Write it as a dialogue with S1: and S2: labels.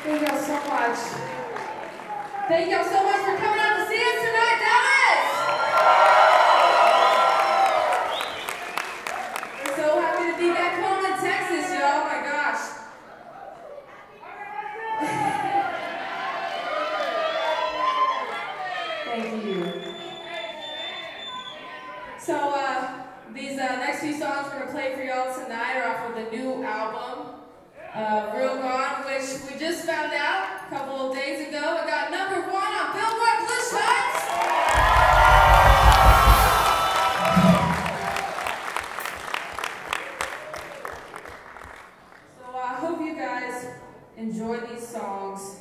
S1: Thank y'all so much. Thank y'all so much for coming out to see us tonight, Dallas! We're so happy to be back home in Texas, y'all. Oh my gosh. Thank you. So, these next few songs we're going to play for y'all tonight are off of the new album, Real Gone, which we just found out a couple of days ago. It got #1 on Billboard Blue Charts. So I hope you guys enjoy these songs.